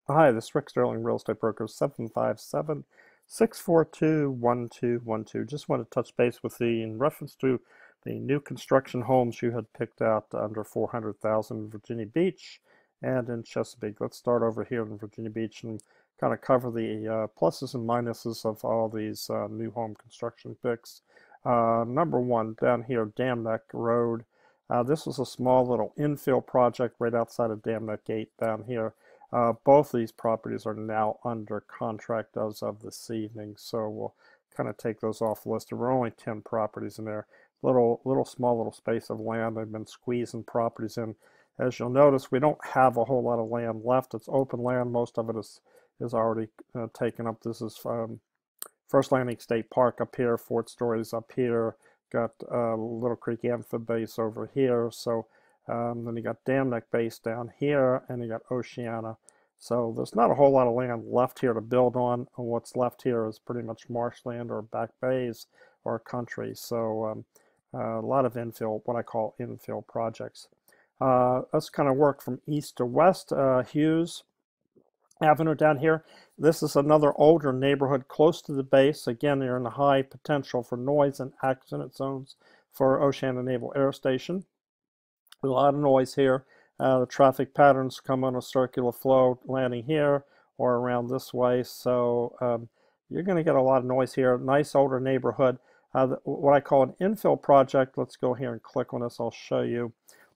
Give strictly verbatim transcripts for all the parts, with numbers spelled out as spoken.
Hi, this is Rick Sterling, real estate broker, seven five seven, six four two, one two one two. Just want to touch base with you in reference to the new construction homes you had picked out under four hundred thousand in Virginia Beach and in Chesapeake. Let's start over here in Virginia Beach and kind of cover the uh, pluses and minuses of all these uh, new home construction picks. Uh, number one, down here, Dam Neck Road. Uh, this was a small little infill project right outside of Dam Neck Gate down here. Uh, both these properties are now under contract as of this evening, so we'll kind of take those off the list. There were only ten properties in there. Little, little small little space of land. They've been squeezing properties in. As you'll notice, we don't have a whole lot of land left. It's open land. Most of it is is already uh, taken up. This is um, First Landing State Park up here. Fort Stories up here. Got uh, Little Creek Amphib Base over here. So um, then you got Dam Neck Base down here, and you got Oceana. So there's not a whole lot of land left here to build on. What's left here is pretty much marshland or back bays or country. So um, uh, a lot of infill, what I call infill projects. Uh, let's kind of work from east to west. Uh, Hughes Avenue down here. This is another older neighborhood close to the base. Again, you're in the high potential for noise and accident zones for Oceana Naval Air Station. A lot of noise here. Uh, the traffic patterns come on a circular flow landing here or around this way, so um, you're going to get a lot of noise here. Nice older neighborhood. Uh, the, what I call an infill project. Let's go here and click on this. I'll show you.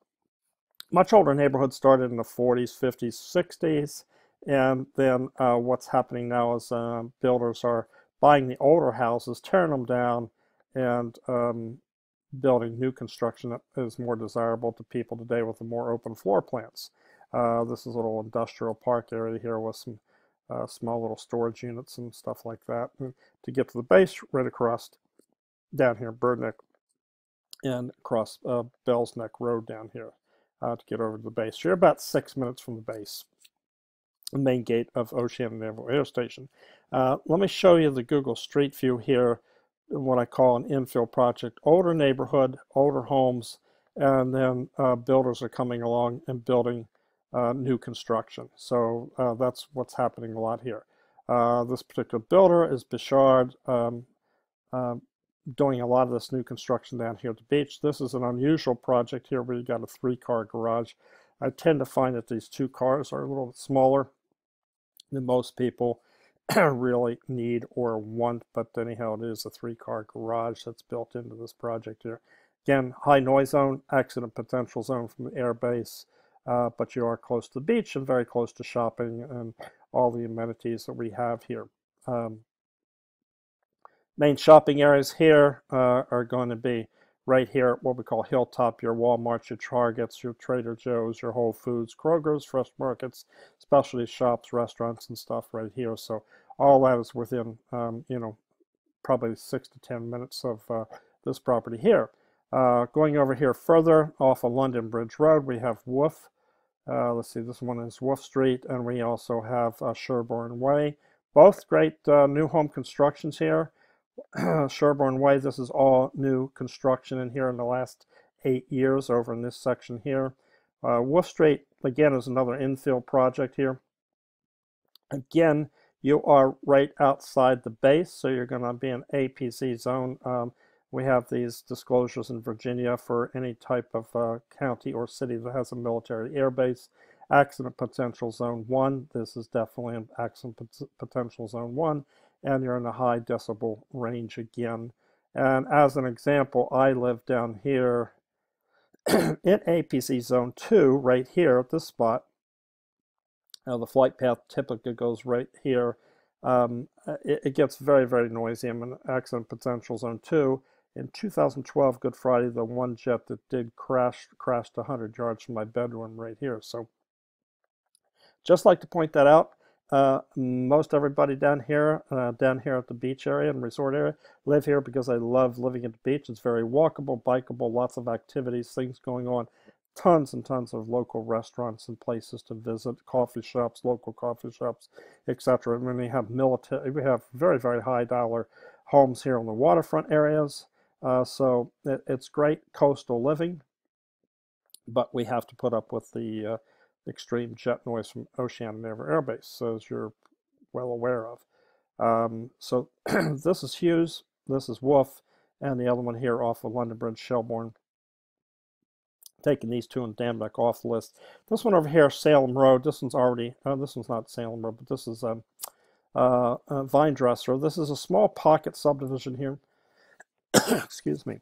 Much older neighborhood started in the forties, fifties, sixties, and then uh, what's happening now is uh, builders are buying the older houses, tearing them down, and um, building new construction that is more desirable to people today with the more open floor plans. Uh, this is a little industrial park area here with some uh, small little storage units and stuff like that. And to get to the base, right across down here, Bird Neck, and across uh, Bell's Neck Road down here uh, to get over to the base. So you're about six minutes from the base, the main gate of Oceana Naval Air Station. Uh, let me show you the Google Street View here, what I call an infill project. Older neighborhood, older homes, and then uh, builders are coming along and building uh, new construction. So uh, that's what's happening a lot here. Uh, this particular builder is Bichard, um, uh, doing a lot of this new construction down here at the beach. This is an unusual project here where you got a three-car garage. I tend to find that these two cars are a little bit smaller than most people really need or want, but anyhow, it is a three-car garage that's built into this project here. Again, high noise zone, accident potential zone from the air base, uh, but you are close to the beach and very close to shopping and all the amenities that we have here. Um, main shopping areas here uh, are going to be right here at what we call Hilltop, your Walmarts, your Targets, your Trader Joe's, your Whole Foods, Kroger's, fresh markets, specialty shops, restaurants, and stuff right here. So all that is within, um, you know, probably six to ten minutes of uh, this property here. Uh, going over here further off of London Bridge Road, we have Wolf. Uh, let's see, this one is Wolf Street, and we also have uh, Sherborne Way. Both great uh, new home constructions here. Sherborne Way, this is all new construction in here in the last eight years over in this section here. Uh, Wolf Street, again, is another infill project here. Again, you are right outside the base, so you're going to be in A P Z zone. Um, we have these disclosures in Virginia for any type of uh, county or city that has a military air base. Accident potential zone one. This is definitely an accident potential zone one, and you're in a high decibel range again. And as an example, I live down here in A P C zone two, right here at this spot. Now the flight path typically goes right here. Um, it, it gets very, very noisy. I'm in accident potential zone two. In two thousand twelve, Good Friday, the one jet that did crash crashed one hundred yards from my bedroom right here. So just like to point that out. Uh, most everybody down here, uh, down here at the beach area and resort area, live here because I love living at the beach. It's very walkable, bikeable, lots of activities, things going on. Tons and tons of local restaurants and places to visit, coffee shops, local coffee shops, et cetera. And then we have military, we have very, very high dollar homes here in the waterfront areas. Uh, so it, it's great coastal living, but we have to put up with the uh, extreme jet noise from Oceana Naval Air Base, so as you're well aware of. Um, so this is Hughes, this is Wolf, and the other one here off of London Bridge, Shelbourne. Taking these two and Danbeck off the list. This one over here, Salem Road. This one's already, uh, this one's not Salem Road, but this is um, uh, uh, Vine Dresser. This is a small pocket subdivision here. Excuse me.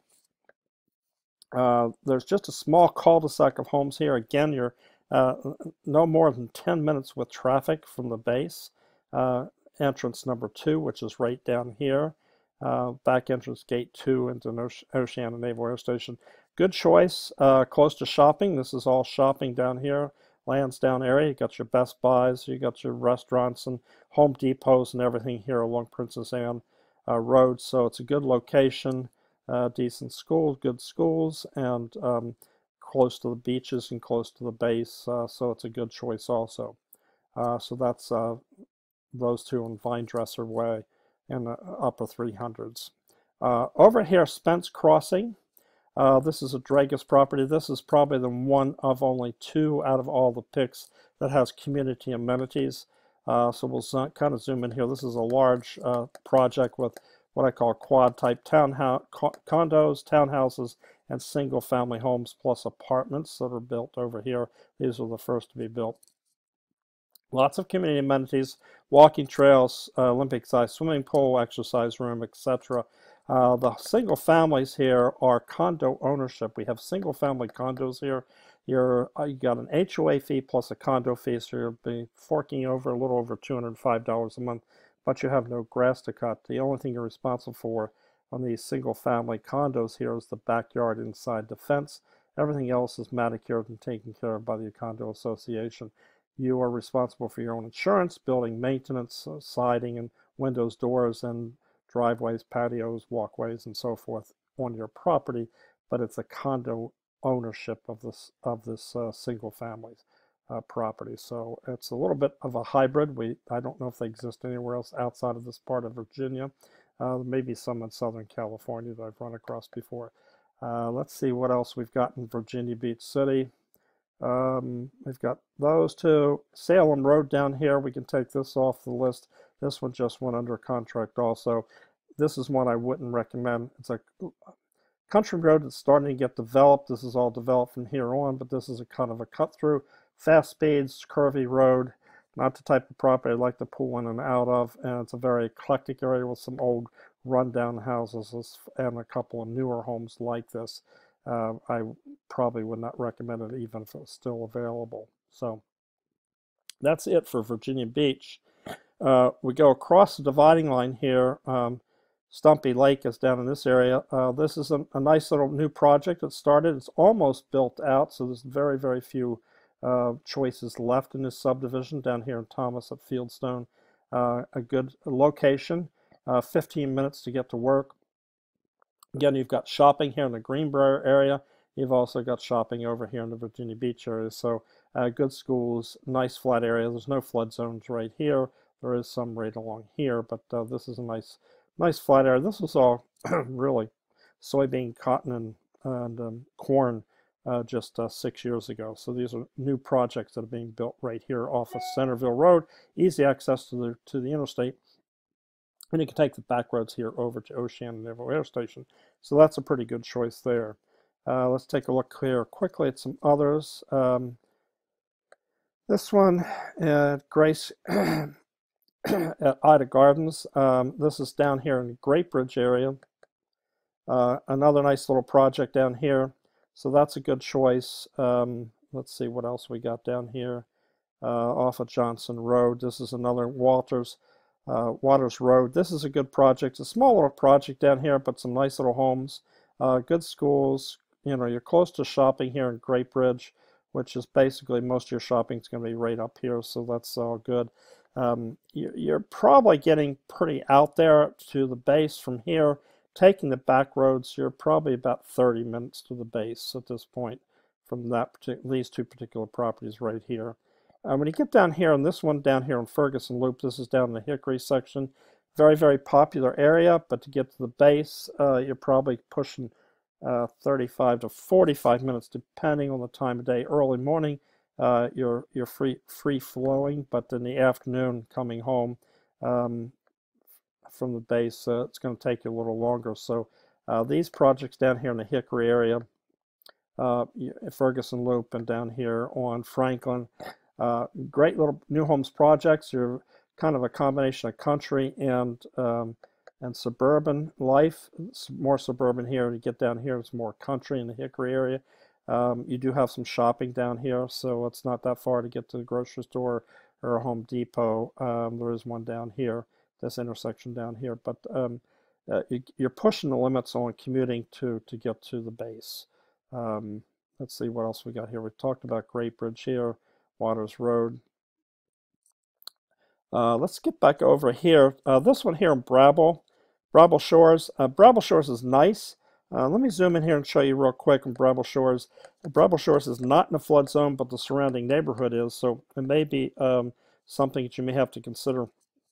Uh, there's just a small cul-de-sac of homes here. Again, you're uh, no more than ten minutes with traffic from the base. Uh, entrance number two, which is right down here. Uh, back entrance gate two into Oceana Naval Air Station. Good choice, uh, close to shopping. This is all shopping down here, Lansdowne area. You got your Best Buys, you got your restaurants and Home Depots and everything here along Princess Anne uh, Road. So it's a good location, uh, decent schools, good schools, and um, close to the beaches and close to the base. Uh, so it's a good choice also. Uh, so that's uh, those two on Vine Dresser Way in the upper three hundreds. Uh, over here, Spence Crossing. Uh, this is a Dragus property. This is probably the one of only two out of all the picks that has community amenities. Uh, so we'll kind of zoom in here. This is a large uh, project with what I call quad-type townhouse, condos, townhouses, and single-family homes plus apartments that are built over here. These are the first to be built. Lots of community amenities, walking trails, uh, Olympic-sized swimming pool, exercise room, et cetera. Uh, the single families here are condo ownership. We have single family condos here. You're, uh, you got an H O A fee plus a condo fee, so you'll be forking over a little over two hundred five dollars a month, but you have no grass to cut. The only thing you're responsible for on these single family condos here is the backyard inside the fence. Everything else is manicured and taken care of by the condo association. You are responsible for your own insurance, building maintenance, uh, siding, and windows, doors, and driveways, patios, walkways, and so forth on your property, but it's a condo ownership of this of this uh, single family uh, property. So it's a little bit of a hybrid. We I don't know if they exist anywhere else outside of this part of Virginia. Uh, maybe some in Southern California that I've run across before. Uh, let's see what else we've got in Virginia Beach City. Um, we've got those two. Salem Road down here, we can take this off the list. This one just went under contract also. This is one I wouldn't recommend. It's a country road that's starting to get developed. This is all developed from here on, but this is a kind of a cut through, fast speeds, curvy road. Not the type of property I like to pull in and out of, and it's a very eclectic area with some old rundown houses and a couple of newer homes like this. Uh, I probably would not recommend it even if it was still available. So that's it for Virginia Beach. Uh, we go across the dividing line here. Um, Stumpy Lake is down in this area. Uh, this is a, a nice little new project that started. It's almost built out, so there's very, very few uh, choices left in this subdivision down here in Thomas at Fieldstone. Uh, a good location, uh, fifteen minutes to get to work. Again, you've got shopping here in the Greenbrier area. You've also got shopping over here in the Virginia Beach area. So uh, good schools, nice flat area. There's no flood zones right here. There is some right along here, but uh, this is a nice, nice flat area. This was all really soybean, cotton, and, and um, corn uh, just uh, six years ago. So these are new projects that are being built right here off of Centerville Road. Easy access to the to the interstate. And you can take the back roads here over to Oceana Naval Air Station. So that's a pretty good choice there. Uh, let's take a look here quickly at some others. Um, this one at Grace at Ida Gardens. Um, this is down here in the Great Bridge area. Uh, another nice little project down here. So that's a good choice. Um, let's see what else we got down here. Uh, off of Johnson Road. This is another Walters. Uh, Waters Road. This is a good project. It's a small little project down here, but some nice little homes, uh, good schools. You know, you're close to shopping here in Great Bridge, which is basically most of your shopping is going to be right up here, so that's all good. Um, you're probably getting pretty out there to the base from here. Taking the back roads, you're probably about thirty minutes to the base at this point from that these two particular properties right here. Uh, when you get down here, and this one down here on Ferguson Loop, this is down in the Hickory section. Very, very popular area, but to get to the base, uh, you're probably pushing uh, thirty-five to forty-five minutes, depending on the time of day. Early morning uh, you're you're free free flowing, but in the afternoon coming home um, from the base, uh, it's going to take you a little longer. So uh, these projects down here in the Hickory area, uh, Ferguson Loop, and down here on Franklin, uh, great little new homes projects. You're kind of a combination of country and um, and suburban life. It's more suburban here. You get down here, it's more country in the Hickory area. Um, you do have some shopping down here, so it's not that far to get to the grocery store or a Home Depot. Um, there is one down here, this intersection down here, but um, uh, you, you're pushing the limits on commuting to to get to the base. Um, let's see what else we got here. We talked about Great Bridge here, Waters Road. Uh, let's get back over here. Uh, this one here in Brabble, Brabble Shores. Uh, Brabble Shores is nice. Uh, let me zoom in here and show you real quick on Brabble Shores. Brabble Shores is not in a flood zone, but the surrounding neighborhood is, so it may be um, something that you may have to consider.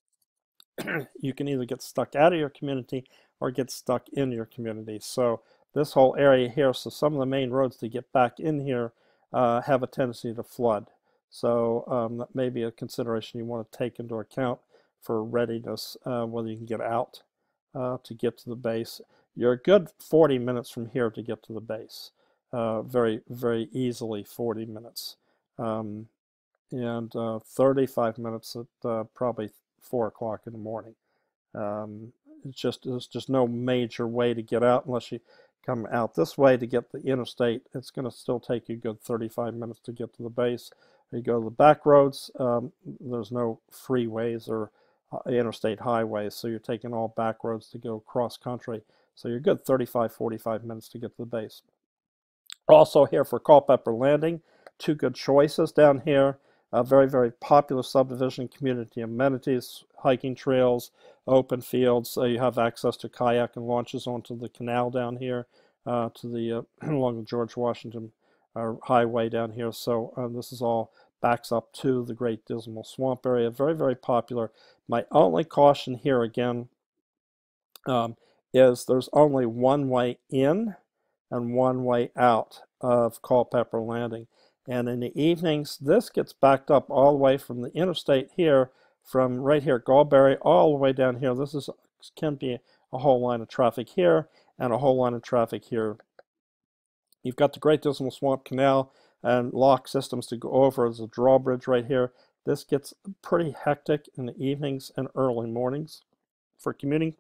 You can either get stuck out of your community or get stuck in your community. So this whole area here, so some of the main roads to get back in here uh, have a tendency to flood. So um, that may be a consideration you want to take into account for readiness, uh, whether you can get out uh, to get to the base. You're a good forty minutes from here to get to the base. Uh, very, very easily forty minutes. Um, and uh, thirty-five minutes at uh, probably four o'clock in the morning. Um, it's just there's just no major way to get out unless you come out this way to get the interstate. It's going to still take you a good thirty-five minutes to get to the base. You go to the back roads, um, there's no freeways or uh, interstate highways, so you're taking all back roads to go cross country. So you're good thirty-five, forty-five minutes to get to the base. Also here for Culpeper Landing, two good choices down here. A very, very popular subdivision, community amenities, hiking trails, open fields. So you have access to kayak and launches onto the canal down here, uh, to the uh, along the George Washington uh, Highway down here. So uh, this is all backs up to the Great Dismal Swamp area. Very, very popular. My only caution here again um, is there's only one way in and one way out of Culpeper Landing. And in the evenings, this gets backed up all the way from the interstate here, from right here at Galberry, all the way down here. This is can be a whole line of traffic here and a whole line of traffic here. You've got the Great Dismal Swamp Canal and lock systems to go over. There's a drawbridge right here. This gets pretty hectic in the evenings and early mornings for commuting.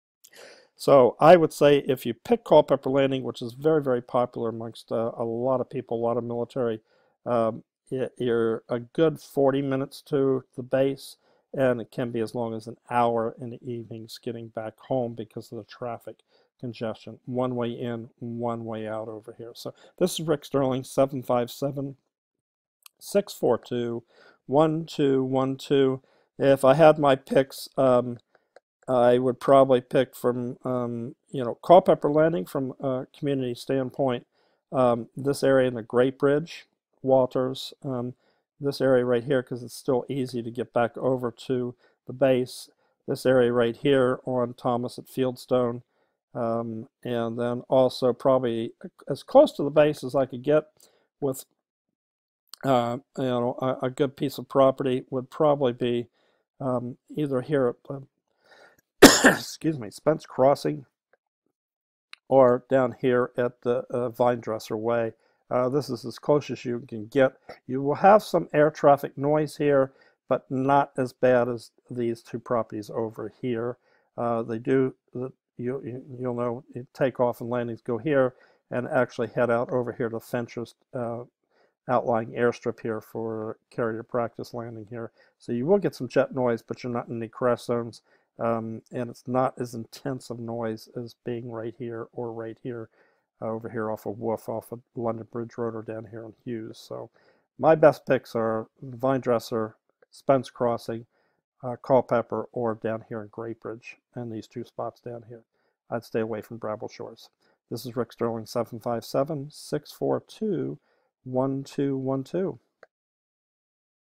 So I would say if you pick Culpeper Landing, which is very, very popular amongst uh, a lot of people, a lot of military, um, it, you're a good forty minutes to the base, and it can be as long as an hour in the evenings getting back home because of the traffic congestion. One way in, one way out over here. So this is Rick Sterling, seven five seven, six four two, one two one two. If I had my picks, um, I would probably pick from, um, you know, Culpeper Landing from a community standpoint, um, this area in the Great Bridge, Walters, um, this area right here because it's still easy to get back over to the base, this area right here on Thomas at Fieldstone, um, and then also probably as close to the base as I could get with, uh, you know, a, a good piece of property would probably be um, either here at uh, excuse me, Spence Crossing, or down here at the uh, Vine Dresser Way. Uh, this is as close as you can get. You will have some air traffic noise here, but not as bad as these two properties over here. Uh, they do, you, you, you'll know, takeoff and landings go here and actually head out over here to Fenchurst uh, outlying airstrip here for carrier practice landing here. So you will get some jet noise, but you're not in any crash zones. Um, and it's not as intense of noise as being right here or right here, uh, over here off of Wolf, off of London Bridge Road, or down here on Hughes. So my best picks are Vine Dresser, Spence Crossing, uh, Culpeper, or down here in Great Bridge, and these two spots down here. I'd stay away from Brabble Shores. This is Rick Sterling, seven five seven, six four two, one two one two.